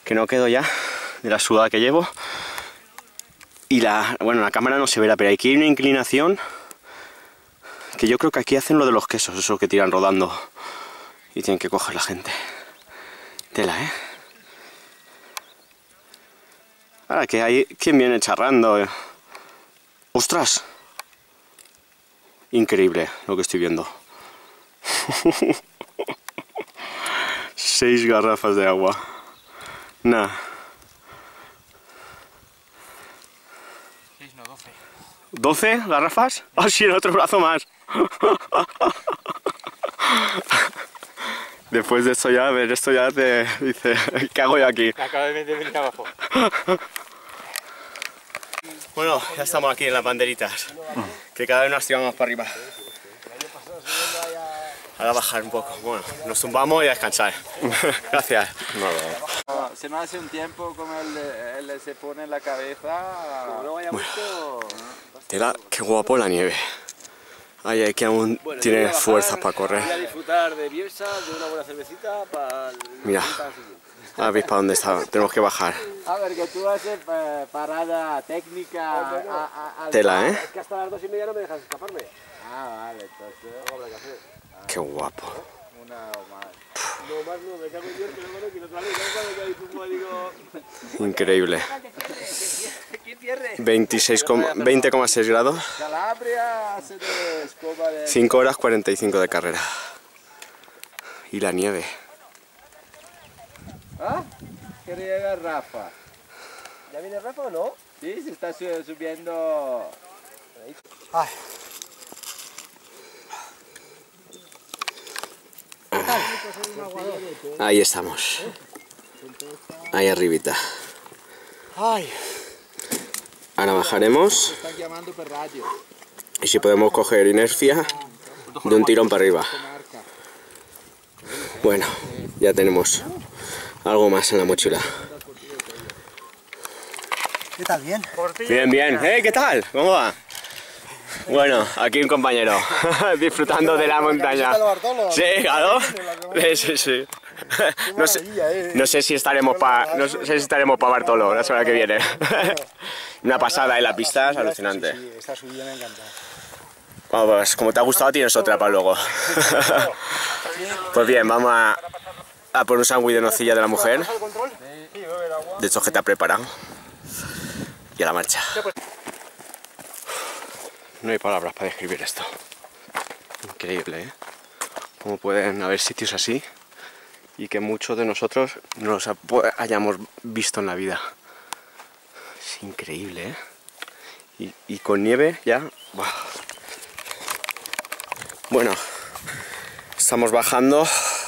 que no quedo ya de la sudada que llevo. Y bueno, la cámara no se verá, pero aquí hay una inclinación que yo creo que aquí hacen lo de los quesos, esos que tiran rodando y tienen que coger la gente. Tela, ¿eh? Ahora que hay quien viene charrando. ¡Ostras! Increíble lo que estoy viendo. 6 garrafas de agua. Nah. 6, no, 12. ¿12 garrafas? ¡Ah, sí, el otro brazo más! Después de esto ya, a ver, esto ya te dice, ¿qué hago yo aquí? Acabo de venir abajo. Bueno, ya estamos aquí en las banderitas, que cada vez nos tiramos para arriba. Ahora bajar un poco, bueno, nos tumbamos y a descansar. Gracias. Se me hace un tiempo como él se pone en la cabeza. Como no vaya mucho. Tela, qué guapo la nieve. Ay, que aún tiene fuerzas para correr. Voy a disfrutar de Bielsa, de una buena cervecita para el... Mira, ahora veis para dónde está, tenemos que bajar. A ver, que tú haces parada técnica. Tela, ¿eh? Es que hasta las 2:30 no me dejas escaparme. Ah, vale, entonces. Habrá que hacer. Qué guapo. Una o más. No más no, me cago en Dios que no conozco, no te vale. Cuando ya digo, digo... Increíble. ¿Quién pierde? 20,6 grados. Calabria hace de escoba de. 5 horas 45 de carrera. Y la nieve. ¿Ah? ¿Qué llega Rafa? ¿Ya viene Rafa o no? Sí, se está subiendo. Ay. Ahí estamos. Ahí arribita. Ay. Ahora bajaremos. Están llamando por radio. Y si podemos coger inercia, de un tirón para arriba. Bueno, ya tenemos algo más en la mochila. ¿Qué tal? ¿Bien? Bien, bien. ¿Qué tal? ¿Cómo va? Bueno, aquí un compañero, disfrutando de la montaña. Sí, claro. Sí. No sé si estaremos para Bartolo la semana que viene. Una pasada en la pista, es alucinante. Sí, esta subida me ha encantado. Bueno, pues como te ha gustado tienes otra para luego. Pues bien, vamos a por un sándwich de nocilla de la mujer. De hecho que te ha preparado. Y a la marcha. No hay palabras para describir esto. Increíble, ¿eh? Cómo pueden haber sitios así y que muchos de nosotros no los hayamos visto en la vida. Es increíble, ¿eh? Y con nieve ya... ¡Buah! Bueno, estamos bajando.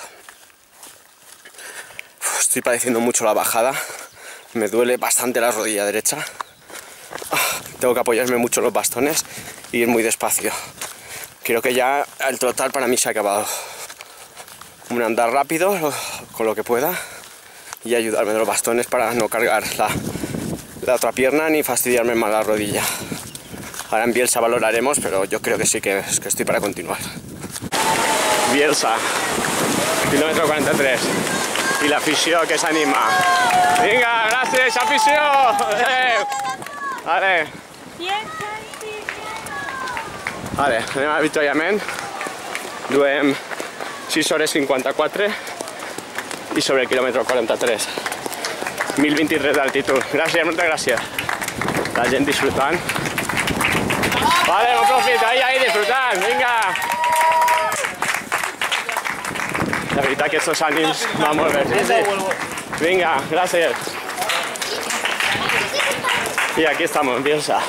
Estoy padeciendo mucho la bajada. Me duele bastante la rodilla derecha. Tengo que apoyarme mucho en los bastones y ir muy despacio. Creo que ya el trotar para mí se ha acabado. Un andar rápido con lo que pueda y ayudarme de los bastones para no cargar la otra pierna ni fastidiarme más la rodilla. Ahora en Bielsa valoraremos, pero yo creo que sí que estoy para continuar. Bielsa, kilómetro 43. Y la fisio que se anima. Venga, gracias, afició! Vale. Vale, anem avituallament. Duem 6 hores 54 y sobre el kilómetro 43. 1023 de altitud. Gracias, muchas gracias. La gente disfrutant. Vale, bon profit, ahí, disfrutant, vinga. La veritat que estos ànims van molt bé. Sí. Vinga, gracias. Y aquí estamos en Bielsa.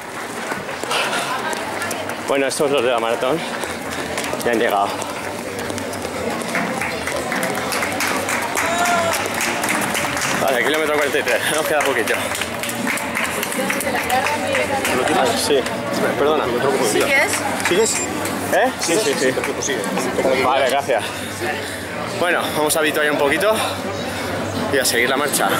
Bueno, estos los de la maratón ya han llegado. Vale, kilómetro 43, nos queda poquito. Sí, perdona. ¿Sigues? ¿Sigues? ¿Eh? Sí. Vale, gracias. Bueno, vamos a habituar un poquito y a seguir la marcha.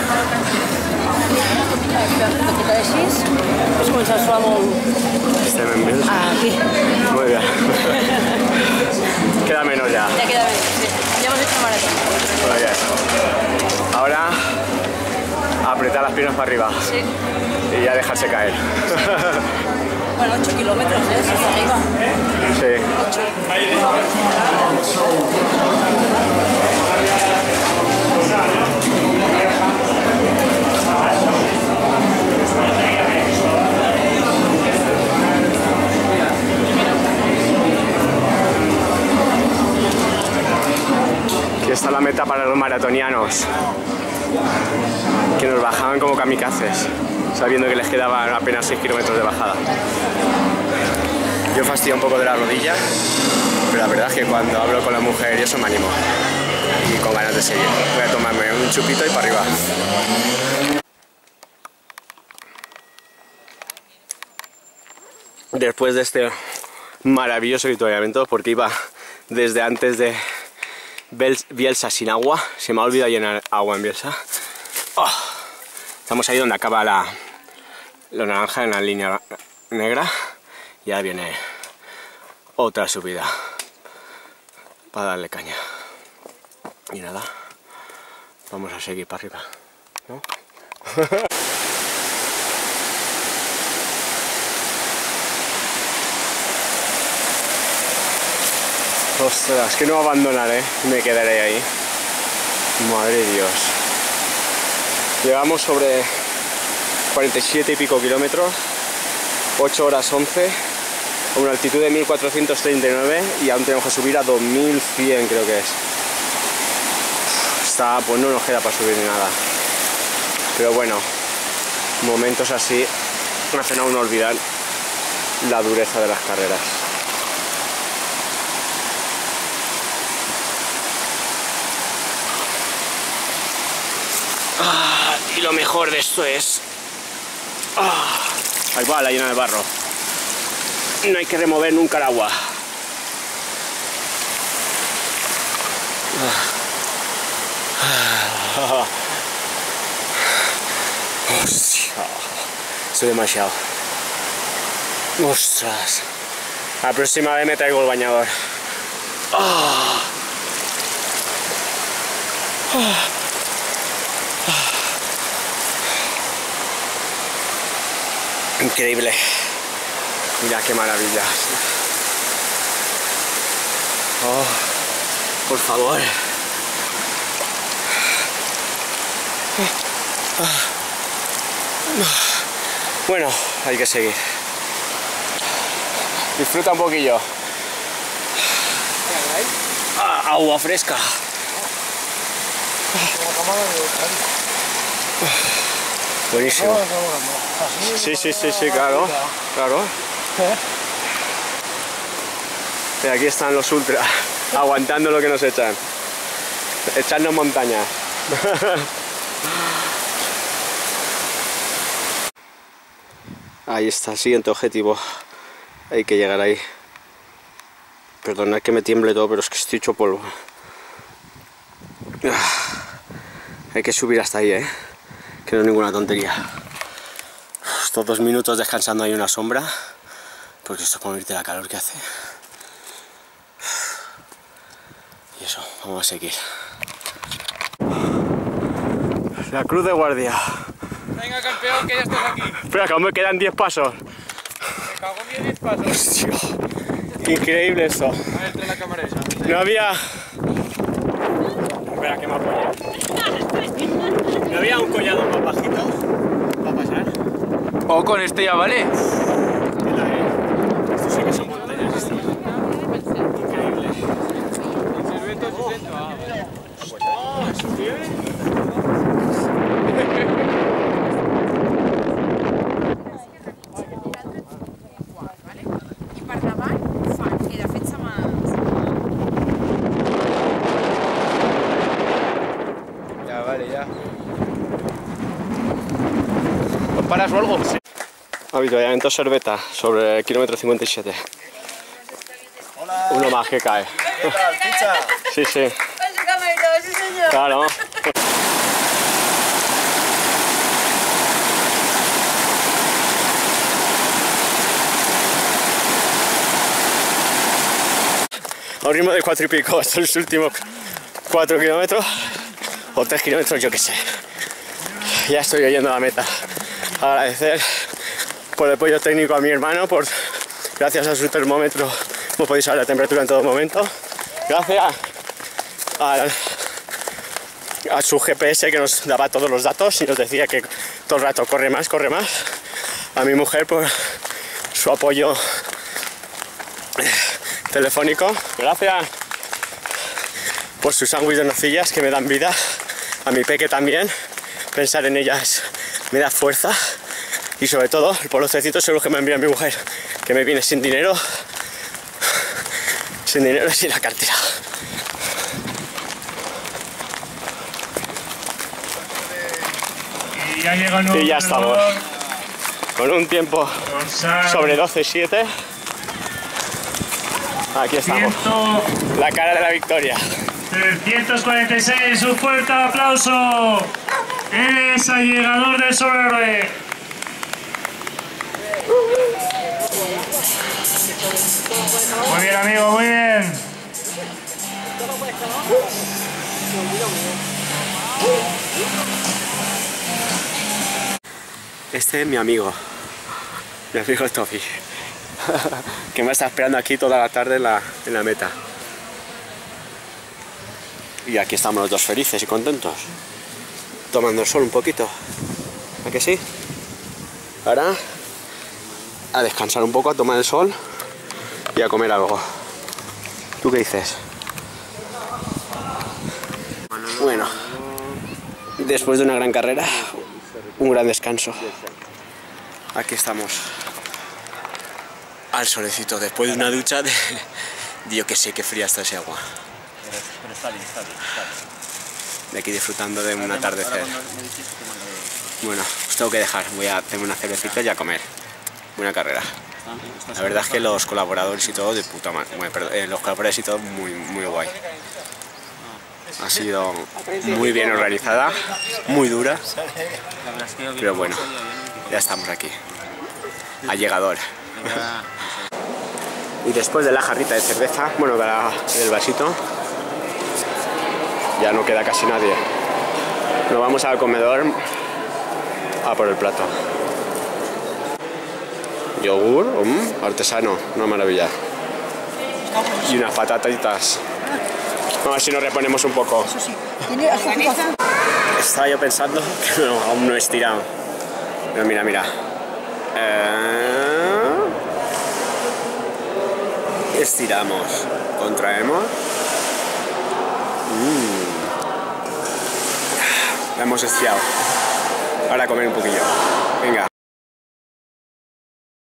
Has començat a suar molt. Estem en Bielsa. Aquí. Muy bien. Queda menos ya. Ya queda bien, sí. Ya hemos hecho maratón. Muy bien. Ahora apretar las piernas para arriba. Sí. Y ya dejarse caer. Bueno, 8 kilómetros, ¿eh? Hasta arriba. Sí. 8. Aquí está la meta para los maratonianos, que nos bajaban como kamikazes, sabiendo que les quedaban apenas 6 kilómetros de bajada. Yo fastidio un poco de la rodilla, pero la verdad es que cuando hablo con la mujer y eso me animo. Y con ganas de seguir. Voy a tomarme un chupito y para arriba. Después de este maravilloso avituallamiento, porque iba desde antes de Bielsa sin agua, se me ha olvidado llenar agua en Bielsa. Oh, estamos ahí donde acaba la naranja, en la línea negra, y ahora viene otra subida para darle caña. Y nada, vamos a seguir para arriba, ¿no? Ostras, que no abandonaré, me quedaré ahí. Madre de Dios. Llevamos sobre 47 y pico kilómetros, 8 horas 11, a una altitud de 1439 y aún tenemos que subir a 2100, creo que es. Está, pues no nos queda para subir ni nada. Pero bueno, momentos así me hacen a uno olvidar la dureza de las carreras. Y lo mejor de esto es... ahí va la llena de barro. No hay que remover nunca el agua. Hostia, estoy demasiado. Ostras. La próxima vez me traigo el bañador. Increíble. Mira qué maravilla. Oh, por favor. Bueno, hay que seguir. Disfruta un poquillo. Agua fresca. Buenísimo. Sí, claro. Y aquí están los ultras, aguantando lo que nos echan. Echarnos montañas. Ahí está el siguiente objetivo. Hay que llegar ahí. Perdonad que me tiemble todo, pero es que estoy hecho polvo. Hay que subir hasta ahí, que no es ninguna tontería. Estos 2 minutos descansando ahí en una sombra, porque esto es para morirte la calor que hace. Y eso, vamos a seguir. La cruz de guardia. Venga, campeón, que ya estás aquí. Espera, que aún me quedan 10 pasos. Me cago en 10 pasos. Hostia, qué increíble esto. A ver, trae la cámara esa. No había... Espera, que me apoyo. No había un collado más bajito para pasar. O con este ya vale. Esto sí que son montañas. Esto. Increíble. ¿Eso tiene? I per davant fan, que de fet se m'ha... Ya, vale, ya. ¿Os paras o algo? Sí. Avituallamiento Sorbeta sobre el kilómetro 57. Hola. Uno más que cae. ¿Qué tal, ficha? Sí, sí. Con su camarita, sí señor. Claro. A un ritmo de 4 y pico hasta los últimos 4 kilómetros o 3 kilómetros, yo qué sé. Ya estoy oyendo la meta. Agradecer por el apoyo técnico a mi hermano, gracias a su termómetro hemos podido saber la temperatura en todo momento. Gracias a su GPS que nos daba todos los datos y nos decía que todo el rato corre más. A mi mujer por su apoyo telefónico. Gracias por sus sándwiches de nocillas que me dan vida. A mi peque también. Pensar en ellas me da fuerza. Y sobre todo por los 300 euros que me envía mi mujer, que me viene sin dinero y sin la cartera. Y ya estamos. Con un tiempo sobre 12:07. Aquí estamos. La cara de la victoria. 346, un fuerte aplauso. Eres allegador del sobrehéroe. Muy bien, amigo, muy bien. Este es mi amigo Tofi, que me está esperando aquí toda la tarde en la meta. Y aquí estamos los dos felices y contentos, tomando el sol un poquito. ¿A que sí? Ahora a descansar un poco, a tomar el sol y a comer algo. ¿Tú qué dices? Bueno, después de una gran carrera, un gran descanso. Aquí estamos al solecito, después de una ducha de yo que sé, qué fría está ese agua. Pero está bien. De aquí disfrutando de un atardecer. Bueno, os tengo que dejar, voy a hacerme una cervecita y a comer. Buena carrera. La verdad es que los colaboradores y todo de puta madre. Bueno, perdón, los colaboradores y todo muy guay. Ha sido muy bien organizada, muy dura, pero bueno, ya estamos aquí. Allegador. Y después de la jarrita de cerveza, bueno, del vasito, ya no queda casi nadie. Nos vamos al comedor a por el plato. Yogur, artesano, una maravilla. Y unas patatitas. Vamos a ver si nos reponemos un poco. Eso sí. ¿Tiene azúcar? Estaba yo pensando que aún no he estirado. Pero mira. Estiramos. Contraemos. La hemos estirado. Ahora a comer un poquillo.